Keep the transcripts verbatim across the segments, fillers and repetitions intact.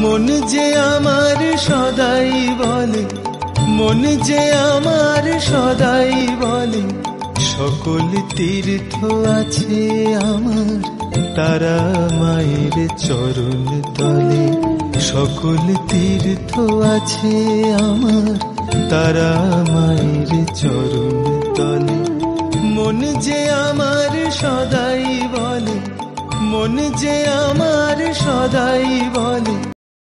মন যে আমার সদাই বলে, মন যে আমার সদাই বলে, সকল তীর্থ আছে আমার তারা মায়ের চরণ তলে। সকল তীর্থ আছে আমার তারা মায়ের চরণ তলে। মন যে আমার সদাই বলে, মন যে আমার সদাই বলে।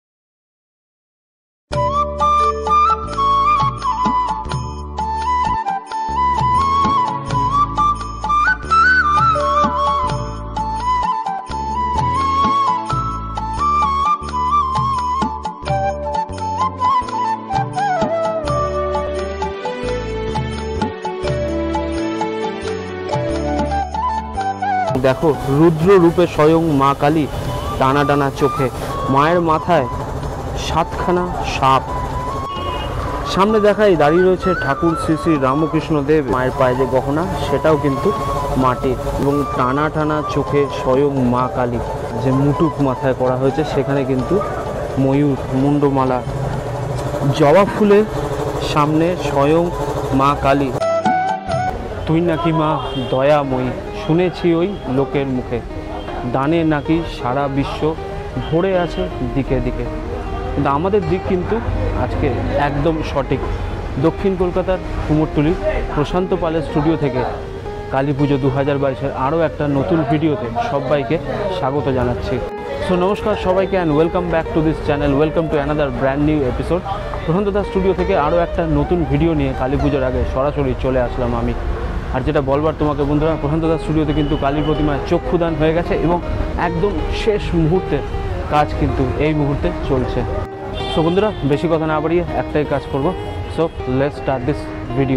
দেখো রুদ্র রূপে স্বয়ং মা কালী, টানা টানা চোখে, মায়ের মাথায় সাতখানা সাপ। সামনে দেখাই দাঁড়িয়ে রয়েছে ঠাকুর শ্রী শ্রী রামকৃষ্ণ দেব। মায়ের পায়ে যে গহনা সেটাও কিন্তু মাটির, এবং টানা টানা চোখে স্বয়ং মা কালী। যে মুটুক মাথায় করা হয়েছে সেখানে কিন্তু ময়ূর, মুন্ডমালা, জবা ফুলের সামনে স্বয়ং মা কালী। তুই নাকি মা দয়াময়ী, শুনেছি ওই লোকের মুখে, দানে নাকি সারা বিশ্ব ভরে আছে দিকে দিকে। কিন্তু আমাদের দিক কিন্তু আজকে একদম সঠিক। দক্ষিণ কলকাতার কুমোরটুলির প্রশান্ত পালের স্টুডিও থেকে কালী পুজো দু হাজার বাইশের আরও একটা নতুন ভিডিওতে সবাইকে স্বাগত জানাচ্ছি। সো নমস্কার সবাইকে, and welcome back to this channel. Welcome to another brand new episode. Prashanta Das studio থেকে আরও একটা নতুন ভিডিও নিয়ে কালী পুজোর আগে সরাসরি চলে আসলাম আমি। আর যেটা বলবার তোমাকে বন্ধুরা, প্রশান্ত দাস স্টুডিওতে কিন্তু কালীর প্রতিমায় চক্ষুদান হয়ে গেছে এবং একদম শেষ মুহূর্তে কাজ কিন্তু এই মুহূর্তে চলছে। সো বন্ধুরা, বেশি কথা না বাড়িয়ে একটাই কাজ করব। So let's start this video.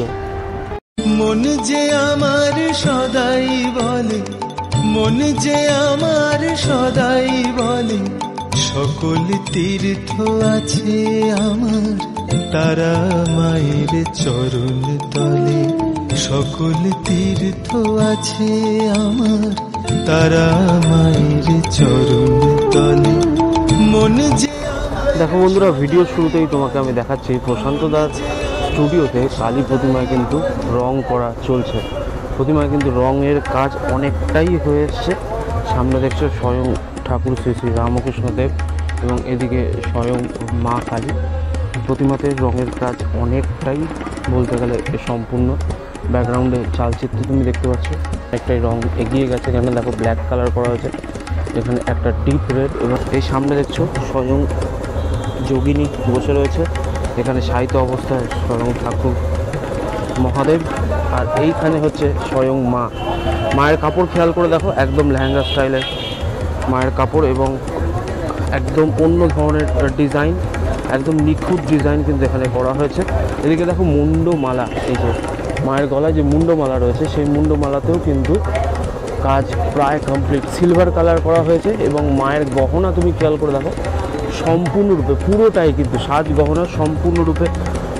মন যে আমার সদাই বলে, মন যে আমার সদাই বলে, সকল তীর্থ আছে আমার তারা মায়ের চরণ তলে। সকল তীর্থ আছে আমার তারা মায়ের চরণ তলে। মন যে দেখো বন্ধুরা, ভিডিও শুরুতেই তোমাকে আমি দেখাচ্ছি প্রশান্ত দাস স্টুডিওতে কালী প্রতিমায় কিন্তু রং করা চলছে। প্রতিমায় কিন্তু রঙের কাজ অনেকটাই হয়ে এসছে। সামনে দেখছো স্বয়ং ঠাকুর শ্রী শ্রী রামকৃষ্ণ দেব এবং এদিকে স্বয়ং মা কালী। প্রতিমাতে রঙের কাজ অনেকটাই বলতে গেলে সম্পূর্ণ। ব্যাকগ্রাউন্ডে চালচিত্র তুমি দেখতে পাচ্ছ, একটাই রং এগিয়ে গেছে। এখানে দেখো ব্ল্যাক কালার করা হয়েছে, এখানে একটা ডিপ রেড, এবং এই সামনে দেখছো স্বয়ং যোগিনী বসে রয়েছে। এখানে সাহিত্য অবস্থায় স্বয়ং ঠাকুর মহাদেব, আর এইখানে হচ্ছে স্বয়ং মা। মায়ের কাপড় খেয়াল করে দেখো, একদম লেহেঙ্গা স্টাইলের মায়ের কাপড় এবং একদম অন্য ধরনের ডিজাইন, একদম নিখুঁত ডিজাইন কিন্তু এখানে করা হয়েছে। এদিকে দেখো মুন্ডমালা, এই যে মায়ের গলায় যে মুন্ডমালা রয়েছে সেই মুন্ডমালাতেও কিন্তু কাজ প্রায় কমপ্লিট। সিলভার কালার করা হয়েছে এবং মায়ের গহনা তুমি খেয়াল করে দেখো সম্পূর্ণরূপে পুরোটাই কিন্তু সাজ গহনা সম্পূর্ণরূপে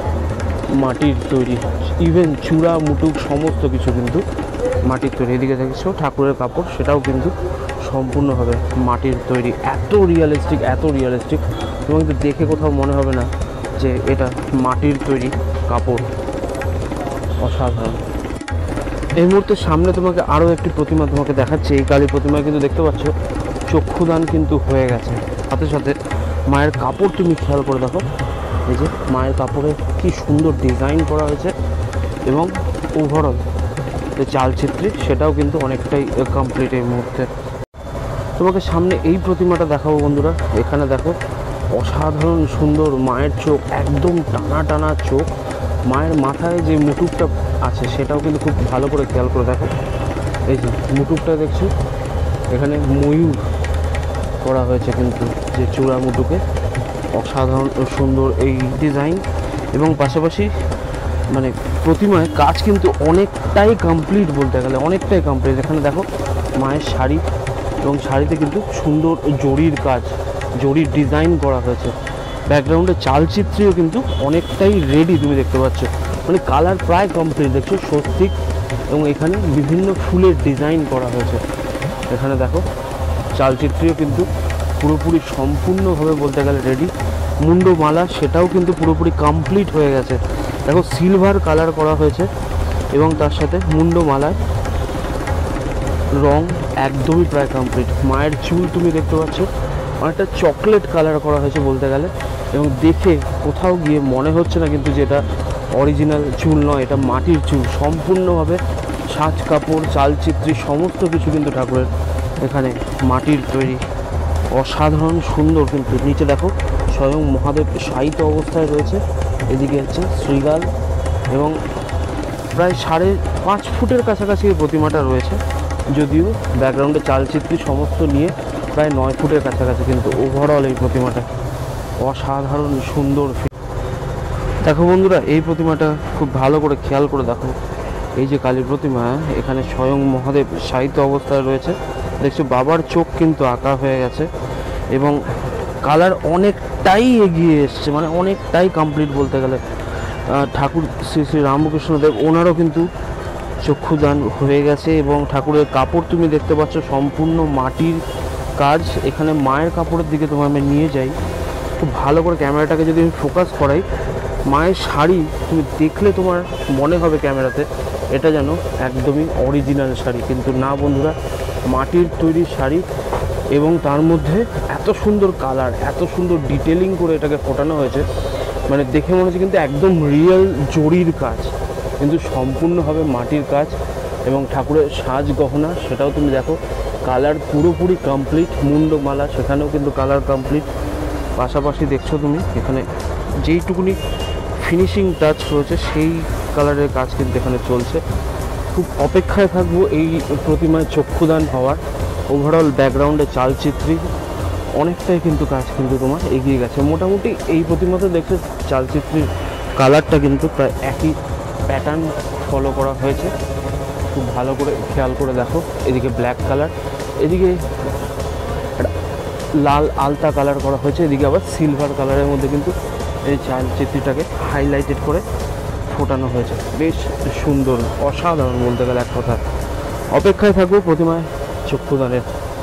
মাটির তৈরি। ইভেন চূড়া মুটুক সমস্ত কিছু কিন্তু মাটির তৈরি। এদিকে দেখছো ঠাকুরের কাপড়, সেটাও কিন্তু সম্পূর্ণভাবে মাটির তৈরি। এত রিয়েলিস্টিক, এত রিয়েলিস্টিক, এবং কিন্তু দেখে কোথাও মনে হবে না যে এটা মাটির তৈরি কাপড়। অসাধারণ। এই মুহূর্তে সামনে তোমাকে আরও একটি প্রতিমা তোমাকে দেখাচ্ছি। এই কালী প্রতিমায় কিন্তু দেখতে পাচ্ছ চক্ষুদান কিন্তু হয়ে গেছে। সাথে সাথে মায়ের কাপড় তুমি খেয়াল করে দেখো, এই যে মায়ের কাপড়ে কি সুন্দর ডিজাইন করা হয়েছে, এবং ওভারঅল যে চালচিত্রী সেটাও কিন্তু অনেকটাই কমপ্লিট এই মুহূর্তে। তোমাকে সামনে এই প্রতিমাটা দেখাবো বন্ধুরা। এখানে দেখো অসাধারণ সুন্দর মায়ের চোখ, একদম টানা টানা চোখ। মায়ের মাথায় যে মুটুকটা আছে সেটাও কিন্তু খুব ভালো করে খেয়াল করে দেখো। এই যে মুটুকটা দেখছি, এখানে ময়ূর করা হয়েছে কিন্তু যে চূড়া মুটুকে। অসাধারণ সুন্দর এই ডিজাইন, এবং পাশাপাশি মানে প্রতিমায় কাজ কিন্তু অনেকটাই কমপ্লিট বলতে গেলে, অনেকটাই কমপ্লিট। এখানে দেখো মায়ের শাড়ি, এবং শাড়িতে কিন্তু সুন্দর জরির কাজ, জরির ডিজাইন করা হয়েছে। ব্যাকগ্রাউন্ডে চালচিত্রেও কিন্তু অনেকটাই রেডি তুমি দেখতে পাচ্ছ, মানে কালার প্রায় কমপ্লিট। দেখছো স্বস্তিক, এবং এখানে বিভিন্ন ফুলের ডিজাইন করা হয়েছে। এখানে দেখো চালচিত্রেও কিন্তু পুরোপুরি সম্পূর্ণভাবে বলতে গেলে রেডি। মুন্ডমালা সেটাও কিন্তু পুরোপুরি কমপ্লিট হয়ে গেছে। দেখো সিলভার কালার করা হয়েছে এবং তার সাথে মুন্ডমালায় রং একদমই প্রায় কমপ্লিট। মায়ের চুল তুমি দেখতে পাচ্ছ অনেকটা চকলেট কালার করা হয়েছে বলতে গেলে, এবং দেখে কোথাও গিয়ে মনে হচ্ছে না কিন্তু যে এটা অরিজিনাল চুল নয়, এটা মাটির চুল। সম্পূর্ণভাবে সাজ কাপড় চালচিত্রি সমস্ত কিছু কিন্তু ঠাকুরের এখানে মাটির তৈরি, অসাধারণ সুন্দর। কিন্তু নিচে দেখো স্বয়ং মহাদেব শায়িত অবস্থায় রয়েছে, এদিকে হচ্ছে শ্রীগাল এবং প্রায় সাড়ে পাঁচ ফুটের কাছাকাছি এই প্রতিমাটা রয়েছে, যদিও ব্যাকগ্রাউন্ডে চালচিত্রি সমস্ত নিয়ে প্রায় নয় ফুটের কাছাকাছি। কিন্তু ওভারঅল এই প্রতিমাটা অসাধারণ সুন্দর। দেখো বন্ধুরা, এই প্রতিমাটা খুব ভালো করে খেয়াল করে দেখো, এই যে কালী প্রতিমা এখানে স্বয়ং মহাদেব শায়িত অবস্থায় রয়েছে। দেখছো বাবার চোখ কিন্তু আঁকা হয়ে গেছে এবং কালার অনেকটাই এগিয়ে এসছে, মানে অনেকটাই কমপ্লিট বলতে গেলে। ঠাকুর শ্রী শ্রী রামকৃষ্ণদেব ওনারও কিন্তু চক্ষুদান হয়ে গেছে এবং ঠাকুরের কাপড় তুমি দেখতে পাচ্ছ সম্পূর্ণ মাটির কাজ। এখানে মায়ের কাপড়ের দিকে তোমার আমি নিয়ে যাই, খুব ভালো করে ক্যামেরাটাকে যদি আমি ফোকাস করাই, মায়ের শাড়ি তুমি দেখলে তোমার মনে হবে ক্যামেরাতে এটা যেন একদমই অরিজিনাল শাড়ি, কিন্তু না বন্ধুরা, মাটির তৈরি শাড়ি এবং তার মধ্যে এত সুন্দর কালার, এত সুন্দর ডিটেলিং করে এটাকে ফোটানো হয়েছে, মানে দেখে মনে হচ্ছে কিন্তু একদম রিয়েল জরির কাজ, কিন্তু সম্পূর্ণভাবে মাটির কাজ। এবং ঠাকুরের সাজ গহনা সেটাও তুমি দেখো কালার পুরোপুরি কমপ্লিট। মুন্ডমালা সেখানেও কিন্তু কালার কমপ্লিট। পাশাপাশি দেখছো তুমি এখানে যেইটুকুনি ফিনিশিং টাচ রয়েছে সেই কালারের কাজ কিন্তু এখানে চলছে। খুব অপেক্ষায় থাকবো এই প্রতিমায় চক্ষুদান হওয়ার। ওভারঅল ব্যাকগ্রাউন্ডে চালচিত্রি অনেকটাই কিন্তু কাজ কিন্তু তোমার এগিয়ে গেছে। মোটামুটি এই প্রতিমাতে দেখছো চালচিত্রির কালারটা কিন্তু প্রায় একই প্যাটার্ন ফলো করা হয়েছে। খুব ভালো করে খেয়াল করে দেখো, এদিকে ব্ল্যাক কালার, এদিকে লাল আলতা কালার করা হয়েছে, এদিকে আবার সিলভার কালারের মধ্যে কিন্তু এই চালচিত্রটাকে হাইলাইটেড করে ফোটানো হয়েছে। বেশ সুন্দর, অসাধারণ বলতে গেলে এক কথা। অপেক্ষায় থাকবো প্রতিমায় চক্ষুদানের।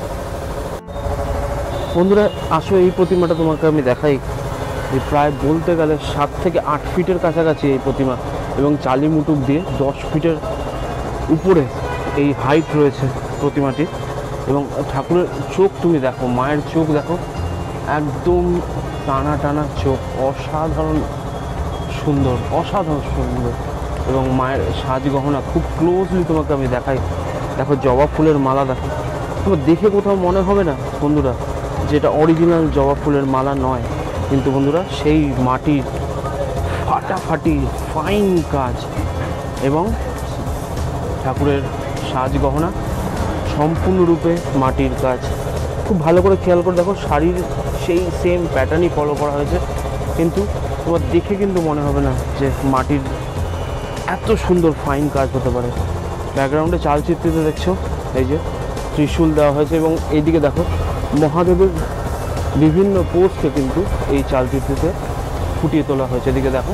বন্ধুরা আসো, এই প্রতিমাটা তোমাকে আমি দেখাই, যে প্রায় বলতে গেলে সাত থেকে আট ফিটের কাছাকাছি এই প্রতিমা এবং চালি মুটুক দিয়ে দশ ফিটের উপরে এই হাইট রয়েছে প্রতিমাটির। এবং ঠাকুরের চোখ তুমি দেখো, মায়ের চোখ দেখো, একদম টানা টানা চোখ, অসাধারণ সুন্দর, অসাধারণ সুন্দর। এবং মায়ের সাজ গহনা খুব ক্লোজলি তোমাকে আমি দেখাই। দেখো জবা ফুলের মালা দেখো, তোমার দেখে কোথাও মনে হবে না বন্ধুরা যেটা অরিজিনাল জবা ফুলের মালা নয়, কিন্তু বন্ধুরা সেই মাটির ফাটাফাটি ফাইন কাজ এবং ঠাকুরের সাজ গহনা সম্পূর্ণরূপে মাটির কাজ। খুব ভালো করে খেয়াল করে দেখো, শাড়ির সেই সেম প্যাটার্নই ফলো করা হয়েছে, কিন্তু তোমার দেখে কিন্তু মনে হবে না যে মাটির এত সুন্দর ফাইন কাজ হতে পারে। ব্যাকগ্রাউন্ডে চালচিত্রিতে দেখছো এই যে ত্রিশূল দেওয়া হয়েছে এবং এইদিকে দেখো মহাদেবের বিভিন্ন পোস্টকে কিন্তু এই চালচিত্রিতে ফুটিয়ে তোলা হয়েছে। এদিকে দেখো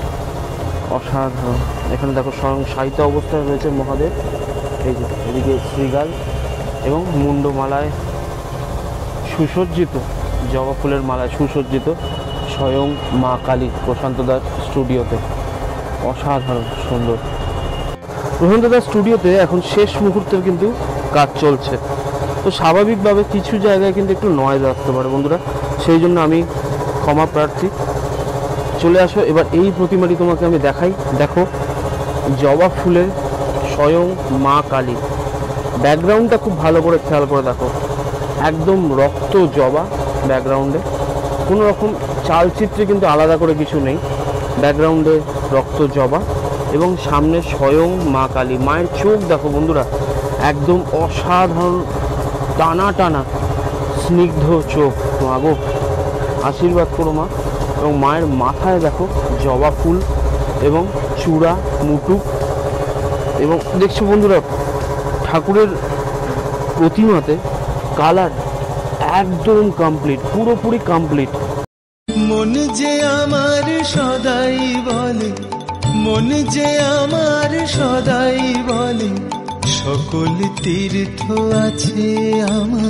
অসাধারণ, এখানে দেখো স্বয়ং শায়িত অবস্থায় রয়েছে মহাদেব, এই যে এদিকে শ্রীগাল এবং মুন্ডমালায় সুসজ্জিত, জবা ফুলের মালায় সুসজ্জিত স্বয়ং মা কালী প্রশান্ত দাস স্টুডিওতে। অসাধারণ সুন্দর। প্রশান্ত দাস স্টুডিওতে এখন শেষ মুহূর্তের কিন্তু কাজ চলছে, তো স্বাভাবিকভাবে কিছু জায়গায় কিন্তু একটু নয়েজ আসতে পারে বন্ধুরা, সেই জন্য আমি ক্ষমা প্রার্থী। চলে আসো এবার এই প্রতিমাটি তোমাকে আমি দেখাই। দেখো জবা ফুলের স্বয়ং মা কালী, ব্যাকগ্রাউন্ডটা খুব ভালো করে খেয়াল করে দেখো, একদম রক্ত জবা ব্যাকগ্রাউন্ডে, কোনো রকম চালচিত্রে কিন্তু আলাদা করে কিছু নেই, ব্যাকগ্রাউন্ডে রক্ত জবা এবং সামনে স্বয়ং মা কালী। মায়ের চোখ দেখো বন্ধুরা, একদম অসাধারণ টানা টানা স্নিগ্ধ চোখ। মাগো আশীর্বাদ করো মা। এবং মায়ের মাথায় দেখো জবা ফুল এবং চূড়া মুটুক। এবং দেখছো বন্ধুরা ঠাকুরের প্রতিমাতে কালার একদম কমপ্লিট, পুরোপুরি কমপ্লিট। মন যে আমার সদাই বলে, মন যে আমার সদাই বলে, সকল তীর্থ আছে আমার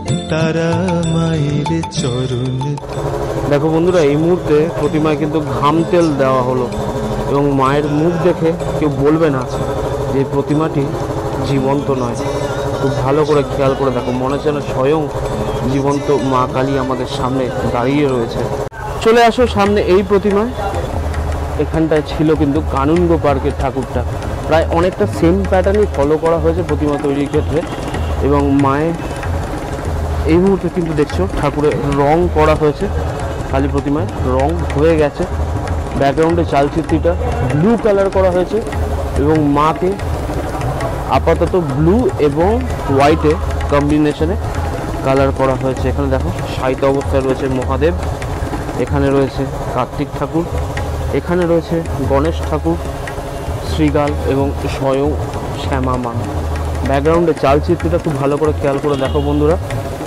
তারা মায়ের চরণ। দেখো বন্ধুরা, এই মুহূর্তে প্রতিমায় কিন্তু ঘাম তেল দেওয়া হলো এবং মায়ের মুখ দেখে কেউ বলবে না যে প্রতিমাটি জীবন্ত নয়। খুব ভালো করে খেয়াল করে দেখো, মনে হচ্ছে না স্বয়ং জীবন্ত মা কালী আমাদের সামনে দাঁড়িয়ে রয়েছে। চলে আসো সামনে এই প্রতিমায়। এখানটায় ছিল কিন্তু কানুনগো পার্কের ঠাকুরটা, প্রায় অনেকটা সেম প্যাটার্নই ফলো করা হয়েছে প্রতিমা তৈরির ক্ষেত্রে। এবং মায়ের এই মুহূর্তে কিন্তু দেখছো ঠাকুরের রং করা হয়েছে, কালী প্রতিমায় রং হয়ে গেছে। ব্যাকগ্রাউন্ডে চালচিত্রটা ব্লু কালার করা হয়েছে এবং মাকে আপাতত ব্লু এবং হোয়াইটে কম্বিনেশনে কালার করা হয়েছে। এখানে দেখো সাহিত্য অবস্থায় রয়েছে মহাদেব, এখানে রয়েছে কার্তিক ঠাকুর, এখানে রয়েছে গণেশ ঠাকুর, শ্রীকাল এবং স্বয়ং শ্যামা মা। ব্যাকগ্রাউন্ডে চালচিত্রটা খুব ভালো করে খেয়াল করে দেখো বন্ধুরা।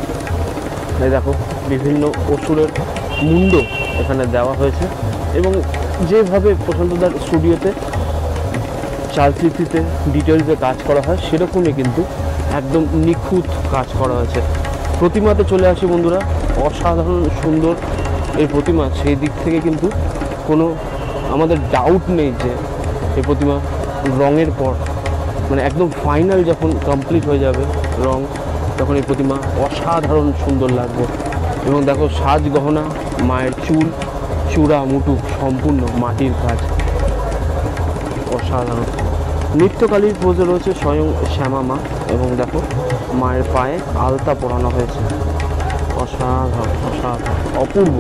এই দেখো বিভিন্ন অসুরের মুন্ড এখানে দেওয়া হয়েছে এবং যেভাবে প্রশান্তদার স্টুডিওতে চালচিত্রিতে ডিটেলসে কাজ করা হয় সেরকমই কিন্তু একদম নিখুঁত কাজ করা হয়েছে। প্রতিমাতে চলে আসি বন্ধুরা, অসাধারণ সুন্দর এই প্রতিমা। সেই দিক থেকে কিন্তু কোনো আমাদের ডাউট নেই যে এই প্রতিমা রঙের পর মানে একদম ফাইনাল যখন কমপ্লিট হয়ে যাবে রং, তখন এই প্রতিমা অসাধারণ সুন্দর লাগবে। এবং দেখো সাজ গহনা, মায়ের চুল, চূড়া মুটু সম্পূর্ণ মাটির কাজ, অসাধারণ। নিত্যকালীর পোজে রয়েছে স্বয়ং শ্যামা মা এবং দেখো মায়ের পায়ে আলতা পরানো হয়েছে, অসাধারণ অসাধারণ অপূর্ব।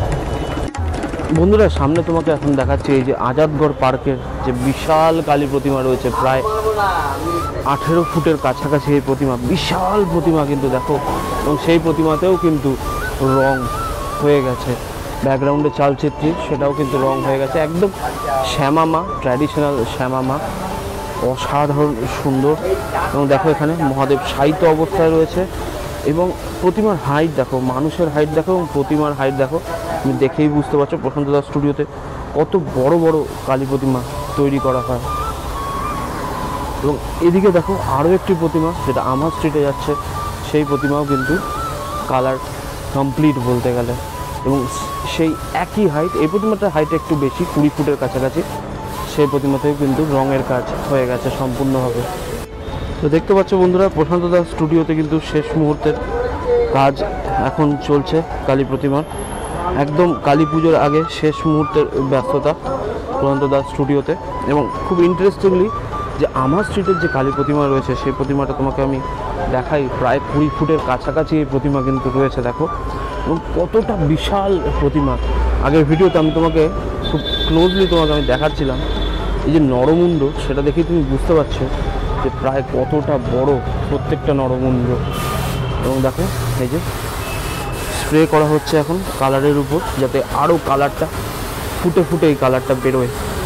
বন্ধুরা সামনে তোমাকে এখন দেখাচ্ছি এই যে আজাদগড় পার্কের যে বিশাল কালী প্রতিমা রয়েছে, প্রায় আঠেরো ফুটের কাছাকাছি এই প্রতিমা, বিশাল প্রতিমা কিন্তু দেখো। এবং সেই প্রতিমাতেও কিন্তু রং হয়ে গেছে, ব্যাকগ্রাউন্ডে চালচিত্র সেটাও কিন্তু রং হয়ে গেছে, একদম শ্যামা মা, ট্র্যাডিশনাল শ্যামা মা, অসাধারণ সুন্দর। এবং দেখো এখানে মহাদেব সাহিত্য অবস্থায় রয়েছে এবং প্রতিমার হাইট দেখো, মানুষের হাইট দেখো এবং প্রতিমার হাইট দেখো। তুমি দেখেই বুঝতে পারছো প্রশান্তদা স্টুডিওতে কত বড় বড় কালী প্রতিমা তৈরি করা হয়। এবং এদিকে দেখো আরও একটি প্রতিমা যেটা আমার স্ট্রিটে যাচ্ছে, সেই প্রতিমাও কিন্তু কালার কমপ্লিট বলতে গেলে এবং সেই একই হাইট। এই প্রতিমাটার হাইট একটু বেশি, কুড়ি ফুটের কাছাকাছি। সেই প্রতিমাতেও কিন্তু রঙের কাজ হয়ে গেছে সম্পূর্ণভাবে। তো দেখতে পাচ্ছ বন্ধুরা প্রশান্তদা স্টুডিওতে কিন্তু শেষ মুহূর্তের কাজ এখন চলছে কালী প্রতিমার, একদম কালী পুজোর আগে শেষ মুহূর্তের ব্যস্ততা প্রশান্তদা স্টুডিওতে। এবং খুব ইন্টারেস্টিংলি যে আমার স্ট্রিটের যে কালী প্রতিমা রয়েছে সেই প্রতিমাটা তোমাকে আমি দেখাই, প্রায় কুড়ি ফুটের কাছাকাছি এই প্রতিমা কিন্তু রয়েছে দেখো। এবং কতটা বিশাল প্রতিমা, আগের ভিডিওতে আমি তোমাকে খুব ক্লোজলি তোমাকে আমি দেখাচ্ছিলাম এই যে নরমুণ্ড, সেটা দেখেই তুমি বুঝতে পারছো যে প্রায় কতটা বড় প্রত্যেকটা নরমুণ্ড। এবং দেখো এই যে স্প্রে করা হচ্ছে এখন কালারের উপর, যাতে আরও কালারটা ফুটে ফুটে এই কালারটা বেরোয়।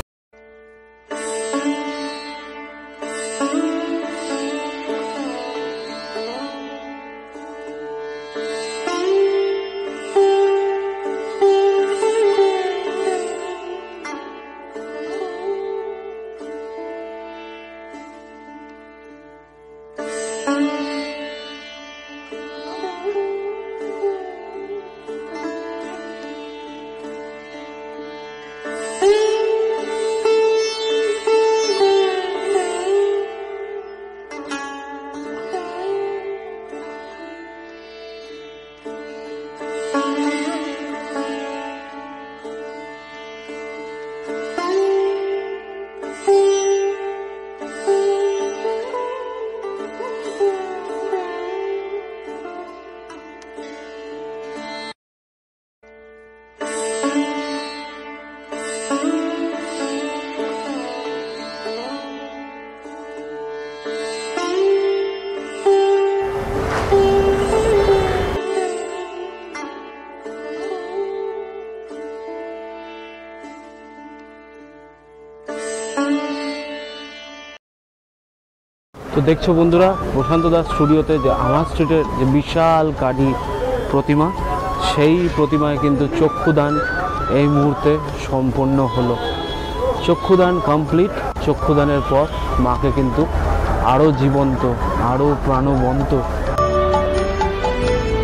তো দেখছো বন্ধুরা প্রশান্তদা স্টুডিওতে যে আমার স্ট্রিটের যে বিশাল কালী প্রতিমা, সেই প্রতিমায় কিন্তু চক্ষুদান এই মুহূর্তে সম্পন্ন হলো। চক্ষুদান কমপ্লিট। চক্ষুদানের পর মাকে কিন্তু আরও জীবন্ত, আরও প্রাণবন্ত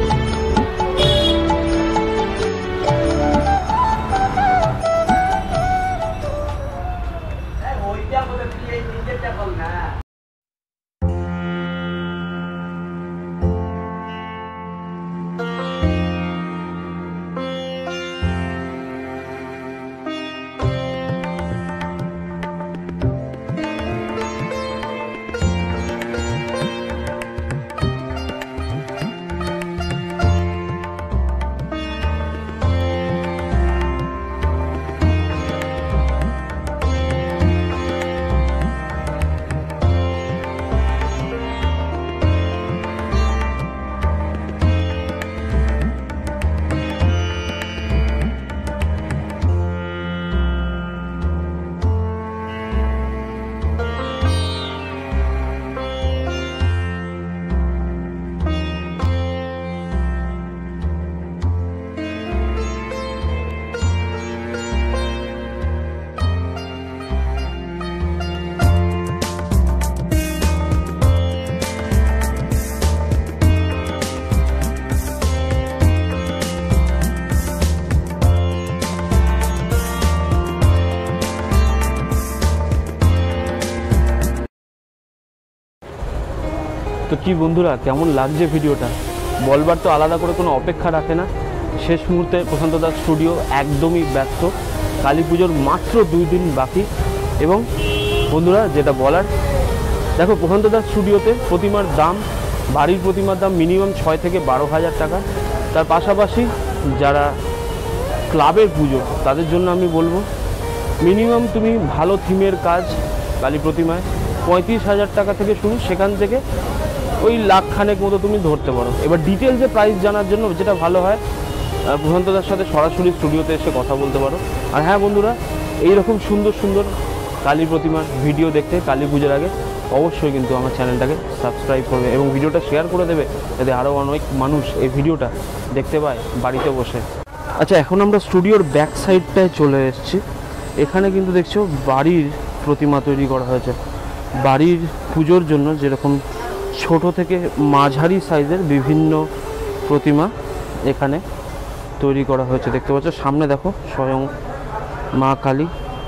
তো কি বন্ধুরা, কেমন লাগছে ভিডিওটা বলবার তো আলাদা করে কোনো অপেক্ষা রাখে না। শেষ মুহূর্তে প্রশান্ত দাস স্টুডিও একদমই ব্যস্ত, কালী পুজোর মাত্র দুই দিন বাকি। এবং বন্ধুরা যেটা বলার, দেখো প্রশান্ত দাস স্টুডিওতে প্রতিমার দাম, বাড়ির প্রতিমার দাম মিনিমাম ছয় থেকে বারো হাজার টাকা। তার পাশাপাশি যারা ক্লাবের পুজো তাদের জন্য আমি বলবো মিনিমাম তুমি ভালো থিমের কাজ কালী প্রতিমায় পঁয়ত্রিশ হাজার টাকা থেকে শুরু, সেখান থেকে ওই লাখ খানেক মতো তুমি ধরতে পারো। এবার ডিটেলসে প্রাইস জানার জন্য যেটা ভালো হয় প্রশান্ত দাসের সাথে সরাসরি স্টুডিওতে এসে কথা বলতে পারো। আর হ্যাঁ বন্ধুরা, এইরকম সুন্দর সুন্দর কালী প্রতিমার ভিডিও দেখতে কালী পুজোর আগে অবশ্যই কিন্তু আমার চ্যানেলটাকে সাবস্ক্রাইব করবে এবং ভিডিওটা শেয়ার করে দেবে, যাতে আরও অনেক মানুষ এই ভিডিওটা দেখতে পায় বাড়িতে বসে। আচ্ছা, এখন আমরা স্টুডিওর ব্যাক সাইডটায় চলে এসেছি। এখানে কিন্তু দেখছো বাড়ির প্রতিমা তৈরি করা হয়েছে। বাড়ির পুজোর জন্য যেরকম ছোট থেকে মাঝারি সাইজের বিভিন্ন প্রতিমা এখানে তৈরি করা হয়েছে। দেখতে পাচ্ছ সামনে দেখো স্বয়ং মা কালী,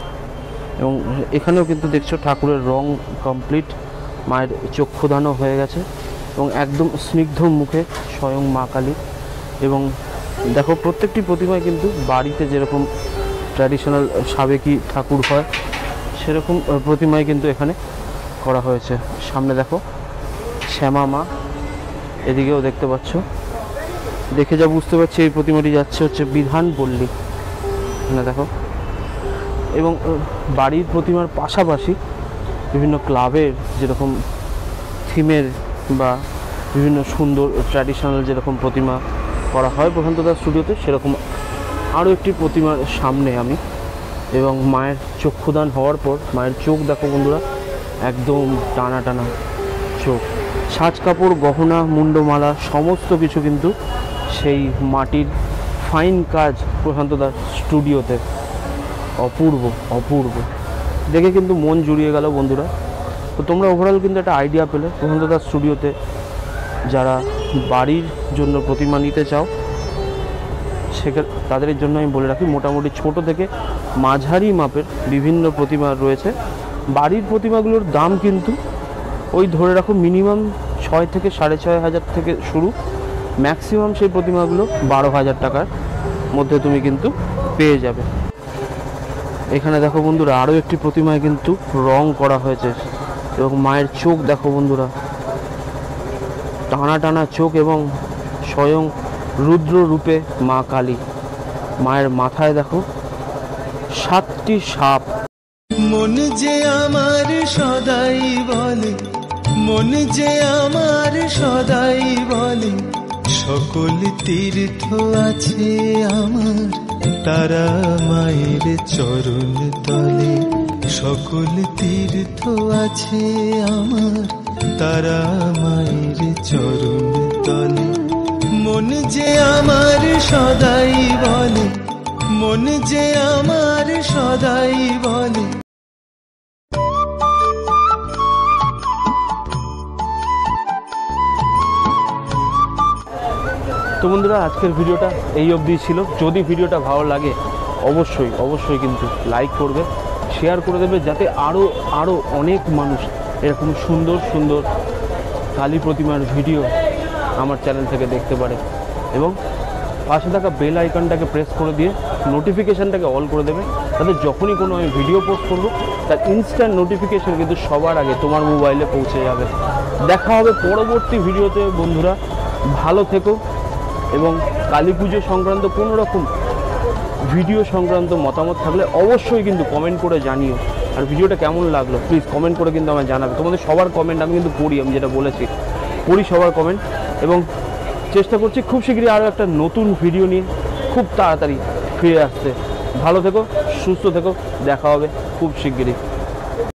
এবং এখানেও কিন্তু দেখছো ঠাকুরের রং কমপ্লিট, মায়ের চক্ষুদানও হয়ে গেছে এবং একদম স্নিগ্ধ মুখে স্বয়ং মা কালী। এবং দেখো প্রত্যেকটি প্রতিমায় কিন্তু বাড়িতে যেরকম ট্র্যাডিশনাল সাবেকি ঠাকুর হয় সেরকম প্রতিমায় কিন্তু এখানে করা হয়েছে। সামনে দেখো শ্যামা মা, এদিকেও দেখতে পাচ্ছ। দেখে যা বুঝতে পারছি এই প্রতিমাটি যাচ্ছে হচ্ছে বিধানপল্লী, এখানে দেখো। এবং বাড়ির প্রতিমার পাশাপাশি বিভিন্ন ক্লাবের যেরকম থিমের বা বিভিন্ন সুন্দর ট্র্যাডিশনাল যেরকম প্রতিমা করা হয় প্রশান্ত দাস স্টুডিওতে, সেরকম আরও একটি প্রতিমার সামনে আমি। এবং মায়ের চক্ষুদান হওয়ার পর মায়ের চোখ দেখো বন্ধুরা, একদম টানা টানা চোখ। সাজ কাপড়, গহনা, মুন্ডমালা সমস্ত কিছু কিন্তু সেই মাটির ফাইন কাজ প্রশান্ত দাস স্টুডিওতে। অপূর্ব অপূর্ব, দেখে কিন্তু মন জুড়িয়ে গেল বন্ধুরা। তো তোমরা ওভারঅল কিন্তু একটা আইডিয়া পেলে প্রশান্ত দাস স্টুডিওতে যারা বাড়ির জন্য প্রতিমা নিতে চাও সেখানে তাদের জন্য আমি বলে রাখি মোটামুটি ছোট থেকে মাঝারি মাপের বিভিন্ন প্রতিমা রয়েছে। বাড়ির প্রতিমাগুলোর দাম কিন্তু ওই ধরে রাখো মিনিমাম ছয় থেকে সাড়ে ছয় হাজার থেকে শুরু, ম্যাক্সিমাম সেই প্রতিমাগুলো বারো হাজার টাকার মধ্যে তুমি কিন্তু পেয়ে যাবে। এখানে দেখো বন্ধুরা আরও একটি প্রতিমায় কিন্তু রং করা হয়েছে এবং মায়ের চোখ দেখো বন্ধুরা, টানা টানা চোখ এবং স্বয়ং রুদ্র রূপে মা কালী। মায়ের মাথায় দেখো সাতটি সাপ। মন যে আমার সদাই বলে, মন যে আমার সদাই বলে, সকল তীর্থ আছে আমার তারা মায়ের চরণ তলে। সকল তীর্থ আছে আমার তারা মায়ের চরণ তলে। মন যে আমার সদাই বলে, মন যে আমার সদাই বলে। তো বন্ধুরা আজকের ভিডিওটা এই অবধি ছিল। যদি ভিডিওটা ভালো লাগে অবশ্যই অবশ্যই কিন্তু লাইক করবে, শেয়ার করে দেবে, যাতে আরও আরও অনেক মানুষ এরকম সুন্দর সুন্দর কালী প্রতিমার ভিডিও আমার চ্যানেল থেকে দেখতে পারে। এবং পাশে থাকা বেল আইকনটাকে প্রেস করে দিয়ে নোটিফিকেশানটাকে অল করে দেবে, তাতে যখনই কোনো আমি ভিডিও পোস্ট করবো তার ইনস্ট্যান্ট নোটিফিকেশান কিন্তু সবার আগে তোমার মোবাইলে পৌঁছে যাবে। দেখা হবে পরবর্তী ভিডিওতে বন্ধুরা, ভালো থেকো। এবং কালী পুজো সংক্রান্ত কোনো রকম ভিডিও সংক্রান্ত মতামত থাকলে অবশ্যই কিন্তু কমেন্ট করে জানিও। আর ভিডিওটা কেমন লাগলো প্লিজ কমেন্ট করে কিন্তু আমায় জানাবে। তোমাদের সবার কমেন্ট আমি কিন্তু পড়ি, আমি যেটা বলেছি পড়ি সবার কমেন্ট। এবং চেষ্টা করছি খুব শীঘ্রই আরও একটা নতুন ভিডিও নিয়ে খুব তাড়াতাড়ি ফিরে আসতে। ভালো থেকো, সুস্থ থেকো, দেখা হবে খুব শীঘ্রই।